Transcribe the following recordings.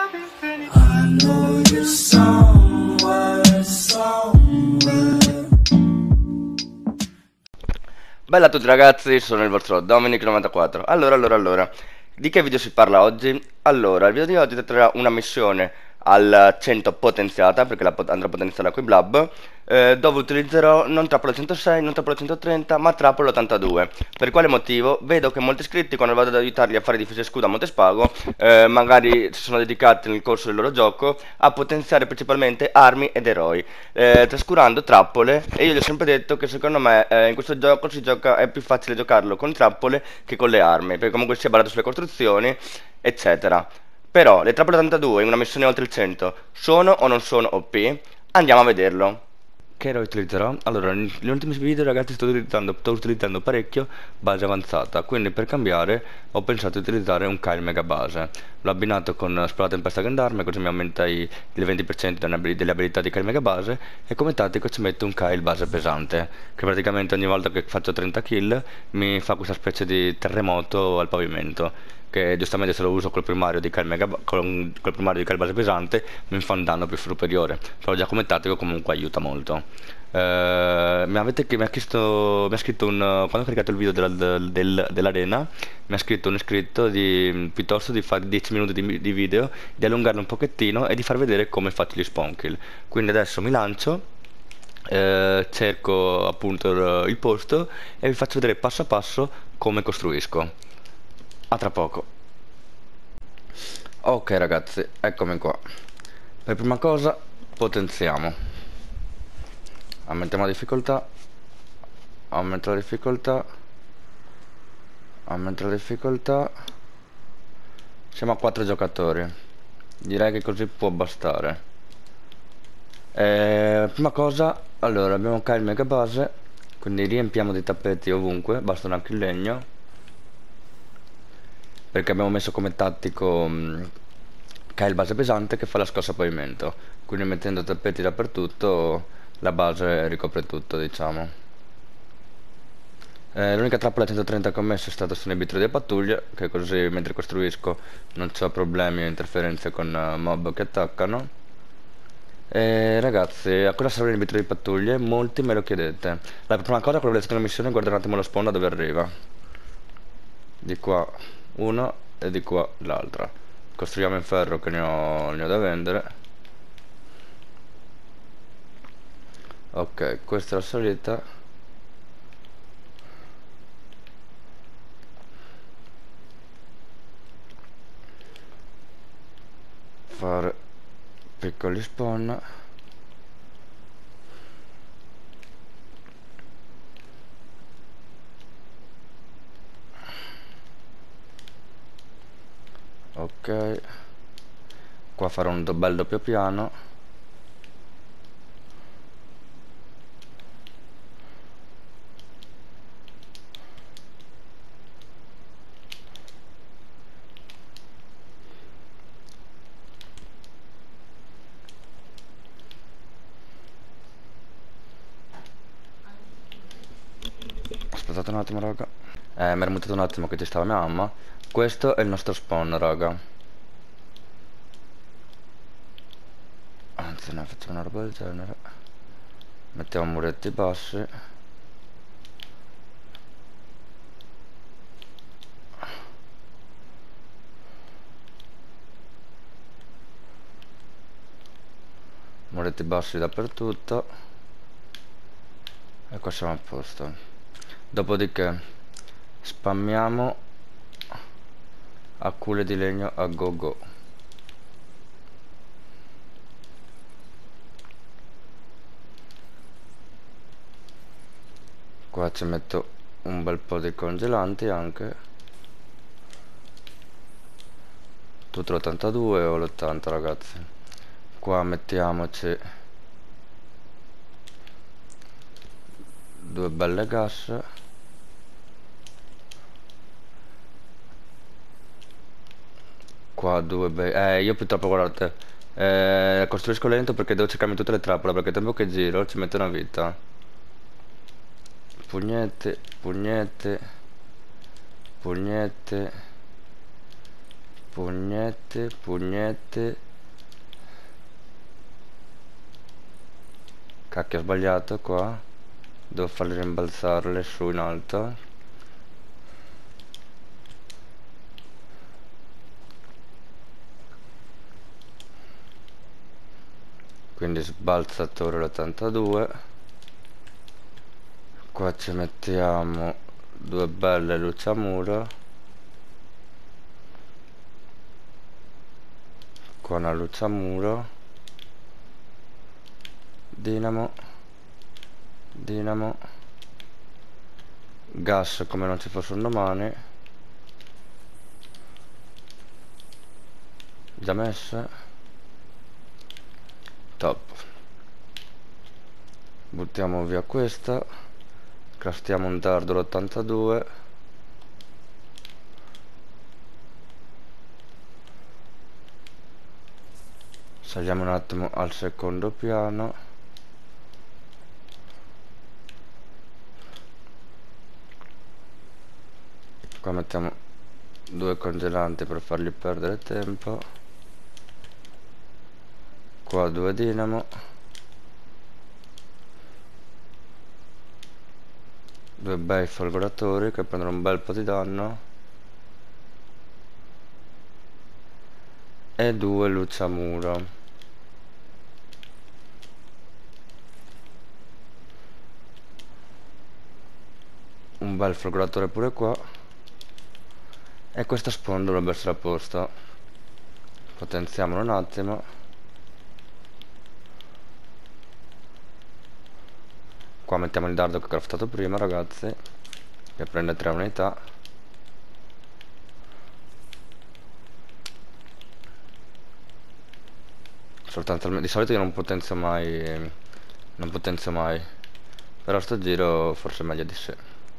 I know you're somewhere, somewhere. Bella a tutti ragazzi, sono il vostro Dominic94. Allora, di che video si parla oggi? Allora, il video di oggi tratterà una missione al 100 potenziata, perché andrò a potenziare qui Blab, dove utilizzerò non trappola 106, non trappola 130, ma trappola 82. Per quale motivo? Vedo che molti iscritti, quando vado ad aiutarli a fare difesa e scudo a Montespago, magari si sono dedicati nel corso del loro gioco a potenziare principalmente armi ed eroi, trascurando trappole. E io gli ho sempre detto che secondo me in questo gioco è più facile giocarlo con trappole che con le armi, perché comunque si è basato sulle costruzioni, eccetera. Però le trappole 82 in una missione oltre il 100 sono o non sono OP? Andiamo a vederlo. Che ero utilizzerò? Allora, negli ultimi video ragazzi sto utilizzando parecchio base avanzata, quindi per cambiare ho pensato di utilizzare un Kyle Mega Base. L'ho abbinato con Spalla Tempesta Gendarme, così mi aumenta il 20% delle abilità di Kyle Mega Base, e come tattico ci metto un Kyle Base Pesante, che praticamente ogni volta che faccio 30 kill mi fa questa specie di terremoto al pavimento, che giustamente se lo uso col primario di col primario di Kyle Base Pesante mi fa un danno più superiore, però già come tattico comunque aiuta molto. Mi ha scritto quando ho caricato il video dell'arena, mi ha scritto un iscritto piuttosto di fare 10 minuti di video, di allungarlo un pochettino e di far vedere come faccio gli spawn kill. Quindi adesso mi lancio, cerco appunto il posto e vi faccio vedere passo a passo come costruisco. A tra poco. Ok ragazzi, eccomi qua. Per prima cosa potenziamo. Aumentiamo la difficoltà. Aumento la difficoltà. Aumento la difficoltà. Siamo a 4 giocatori. Direi che così può bastare. Prima cosa, allora abbiamo qua il mega base, quindi riempiamo di tappeti ovunque, bastano anche il legno, perché abbiamo messo come tattico Kyle Base Pesante che fa la scossa a pavimento, quindi mettendo tappeti dappertutto la base ricopre tutto, diciamo. L'unica trappola 130 che ho messo è stata su inibitore di pattuglia, che così mentre costruisco non ho problemi o interferenze con mob che attaccano. Ragazzi, a cosa serve l'inibitore di pattuglie? Molti me lo chiedete. La prima cosa, quando volete fare una missione, guardate un attimo la sponda dove arriva. Di qua uno e di qua l'altra. Costruiamo in ferro che ne ho da vendere. Ok, questa è la salita. Fare piccoli spawn. Ok, qua farò un bel doppio piano. Aspettate un attimo raga, mi ero mutato un attimo che ci stava mia mamma. Questo è il nostro spawn raga, anzi no, facciamo una roba del genere. Mettiamo muretti bassi. Muretti bassi dappertutto. E qua siamo a posto. Dopodiché spammiamo accule di legno a go go. Qua ci metto un bel po' di congelanti anche. Tutto l'82 o l'80 ragazzi. Qua mettiamoci due belle gas. Qua due bei... io purtroppo guardate, costruisco lento perché devo cercarmi tutte le trappole, perché il tempo che giro ci mette una vita. Pugnette, pugnette, pugnette, Pugnette, pugnette. Cacchio, ho sbagliato qua. Devo farle rimbalzarle su in alto. Quindi sbalzatore l'82. Qua ci mettiamo due belle luciamuro. Qua una luciamuro. Dinamo. Dinamo. Gas come non ci fosse un domani. Già messa. Top. Buttiamo via questa. Craftiamo un dardo l'82. Saliamo un attimo al secondo piano. Qua mettiamo due congelanti per fargli perdere tempo. Qua due dinamo. Due bei folgoratori che prendono un bel po' di danno. E due luciamuro. Un bel folgoratore pure qua. E questa sponda dovrebbe essere a posto. Potenziamolo un attimo. Qua mettiamo il dardo che ho craftato prima, ragazzi, che prende 3 unità. Soltanto di solito io non potenzio mai. Non potenzio mai. Però sto giro forse è meglio di sé.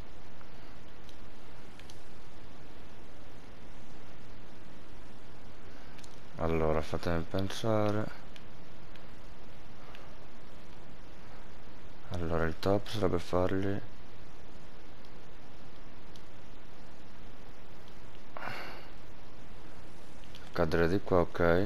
Allora, fatemi pensare. Allora, il top sarebbe fargli cadere di qua, ok.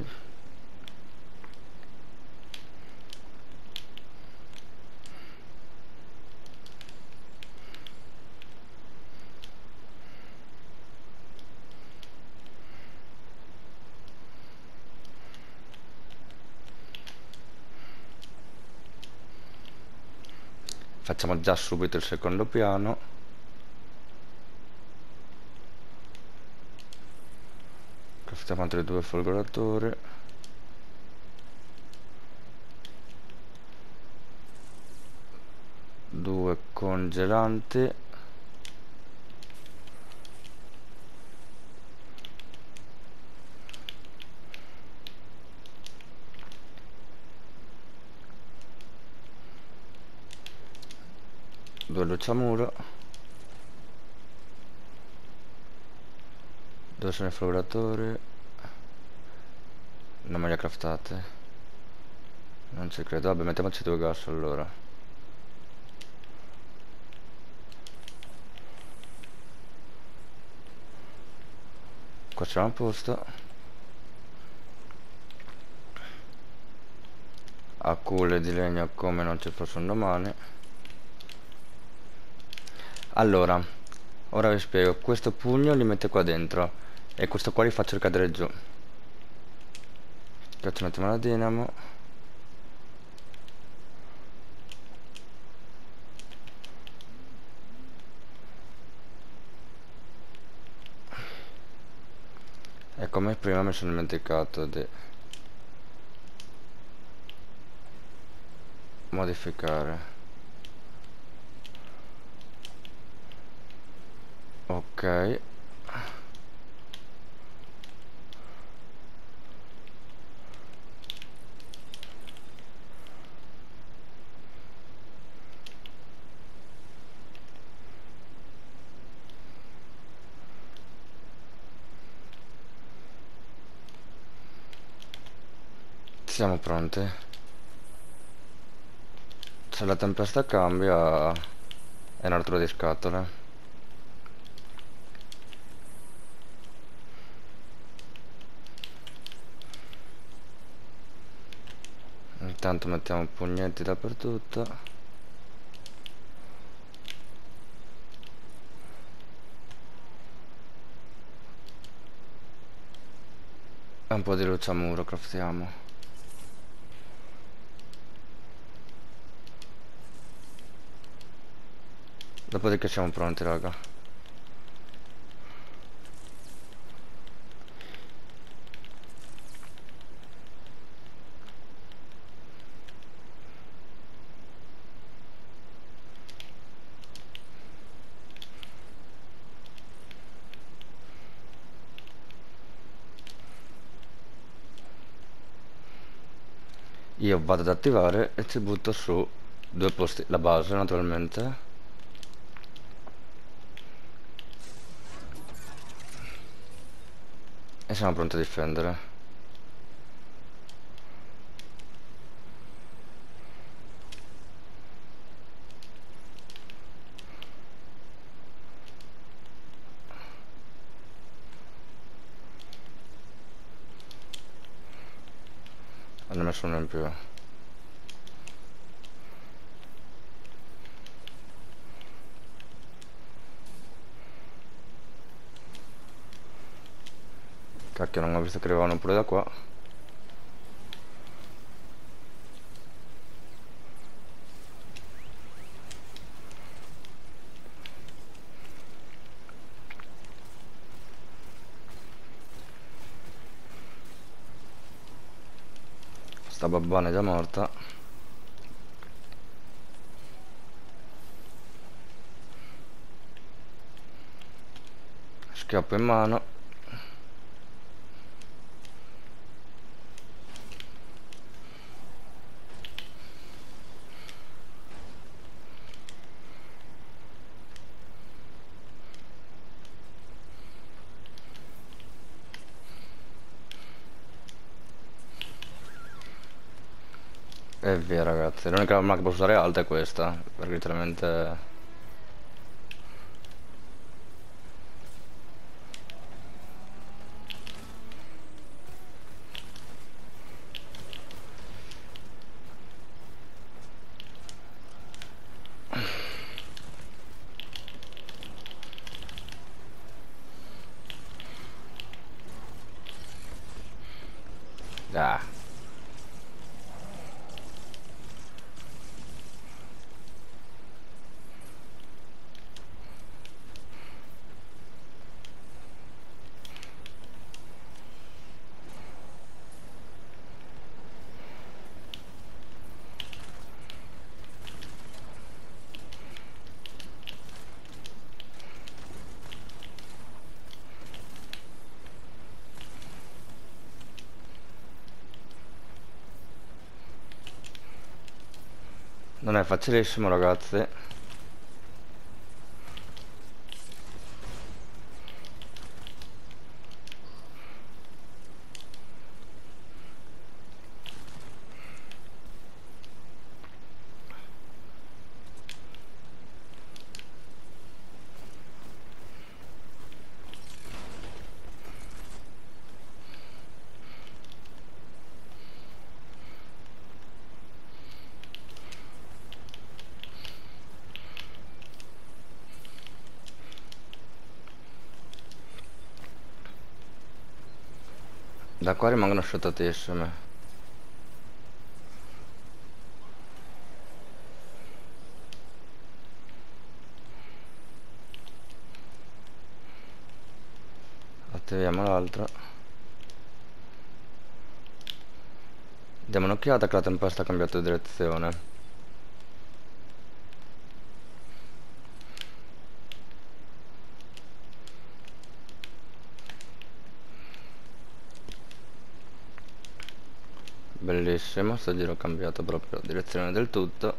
Facciamo già subito il secondo piano. Craftiamo altri due folgoratori. Due congelanti. Due luciamuro. Dove sono i folgoratori? Non me li ha craftate. Non ci credo. Vabbè, mettiamoci due gas allora. Qua c'è un posto. A culle di legno come non ci fosse un domani. Allora, ora vi spiego. Questo pugno li mette qua dentro e questo qua li faccio ricadere giù. Qua ci mettiamo la dinamo. E come prima mi sono dimenticato di modificare. Ok. Siamo pronti. Se la tempesta cambia è un altro di scatole. Intanto mettiamo pugnetti dappertutto. E un po' di luce a muro craftiamo. Dopodiché siamo pronti, raga. Io vado ad attivare e ci butto su due posti, la base naturalmente. E siamo pronti a difendere. Hanno messo uno in più. Cacchio, non ho visto che arrivavano pure da qua. Sta babbana è già morta. Schioppo in mano. E via, ragazzi. L'unica arma che posso usare alta è questa, perché letteralmente... Ah. Non è facilissimo, ragazzi. Da qua rimangono shottatissime. Attiviamo l'altro. Diamo un'occhiata che la tempesta ha cambiato di direzione. Bellissimo, sto giro ho cambiato proprio direzione del tutto.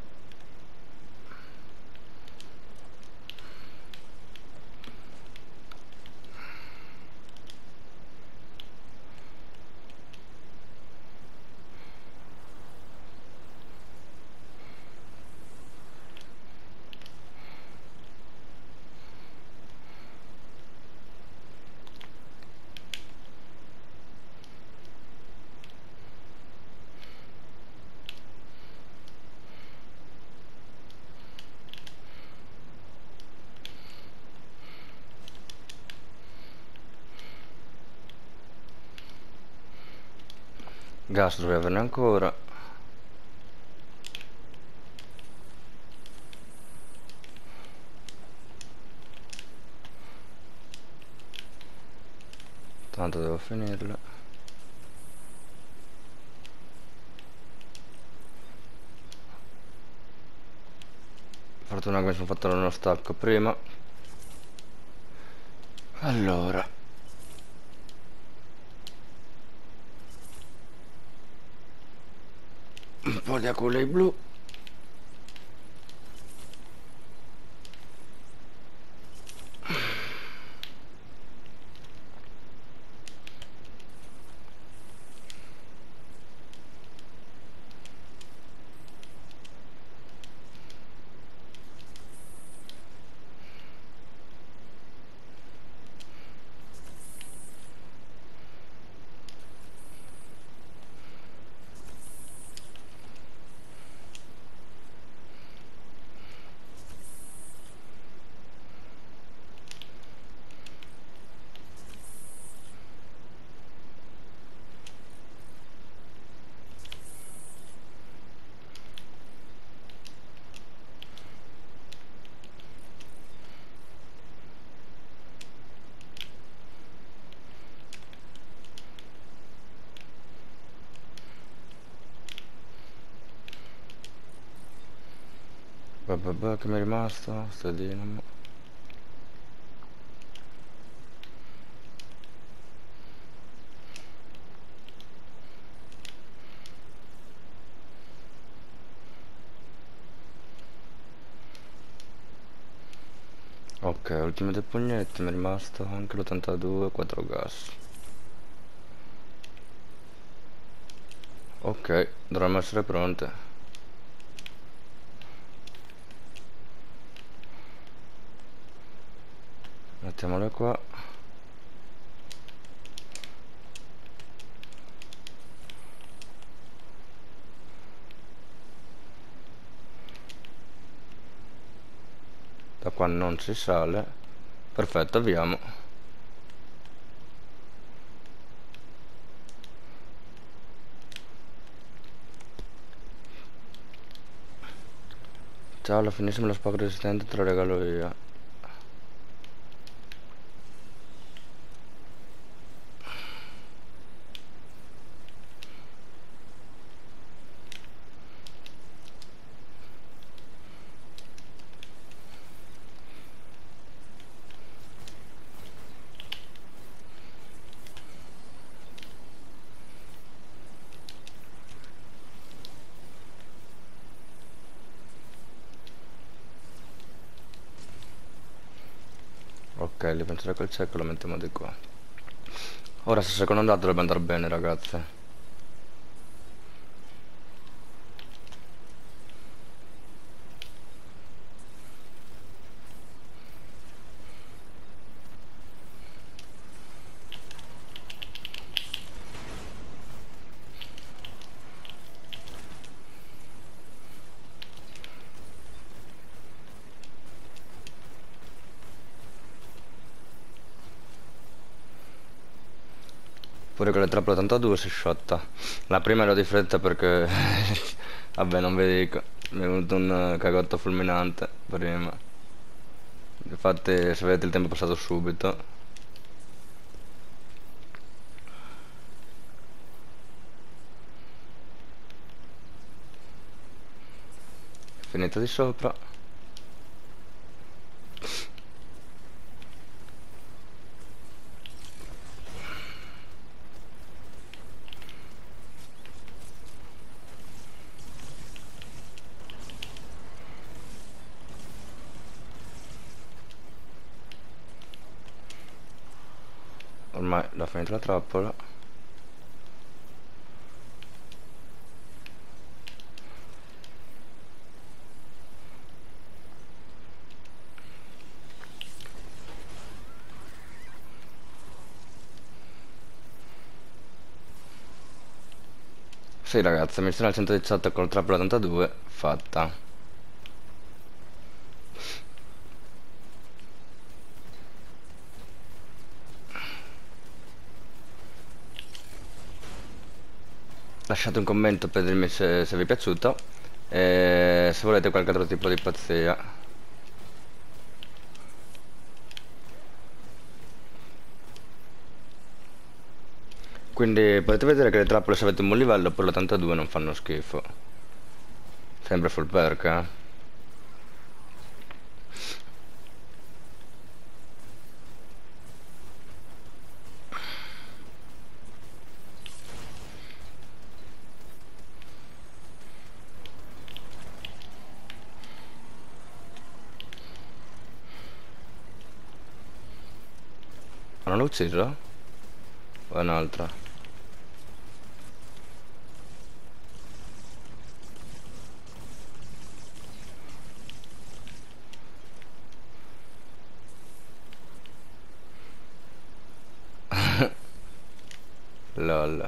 Gas dovrei averne ancora. Tanto devo finirla. Fortuna che mi sono fatto uno stacco prima. Allora, un po' di aculei blu. Vabbè, che mi è rimasto? Sto dinamo. Ok, ultimi due pugnetti, mi è rimasto anche l'82, 4 gas. Ok, dovremmo essere pronte. Mettiamole qua. Da qua non si sale. Perfetto, avviamo. Ciao, alla finissimo lo spacco resistente, te lo regalo io. Ok, li penserei col cieco, lo mettiamo di qua. Ora se secondo andato dovrebbe andare bene, ragazzi. Pure con le trappole 82 si sciotta. La prima ero di fretta perché... Vabbè, non vi dico. Mi è venuto un cagotto fulminante prima. Infatti, se vedete il tempo è passato subito. Finito di sopra. Ormai l'ha finita la trappola. Sì ragazzi, missione al 118 con il trappola 82 fatta. lasciate un commento per dirmi se vi è piaciuto e se volete qualche altro tipo di pazzia. Quindi potete vedere che le trappole, se avete un buon livello, per l'82 non fanno schifo. Sempre full perk, eh. Ma non l'ho ucciso? O è un'altra? Lol.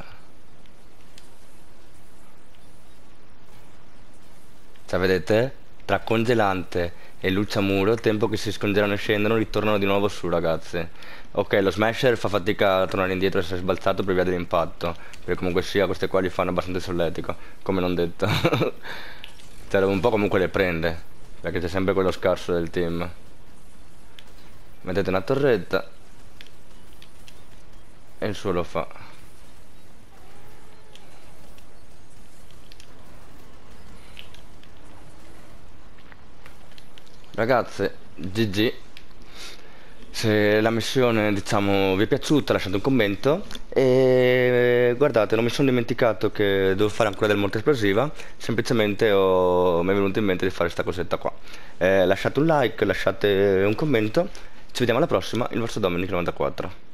Cioè, vedete? Tra congelante e lucciamuro, tempo che si scongelano e scendono, ritornano di nuovo su, ragazzi. Ok, lo smasher fa fatica a tornare indietro e essere sbalzato per via dell'impatto. Perché comunque sia, queste qua li fanno abbastanza solletico, come non detto. Cioè, un po' comunque le prende, perché c'è sempre quello scarso del team. Mettete una torretta e il suo lo fa. Ragazze, GG. Se la missione, diciamo, vi è piaciuta, lasciate un commento. E guardate, non mi sono dimenticato che devo fare ancora del morte esplosiva. Semplicemente mi è venuto in mente di fare questa cosetta qua. Lasciate un like, lasciate un commento. Ci vediamo alla prossima, il vostro Dominic94.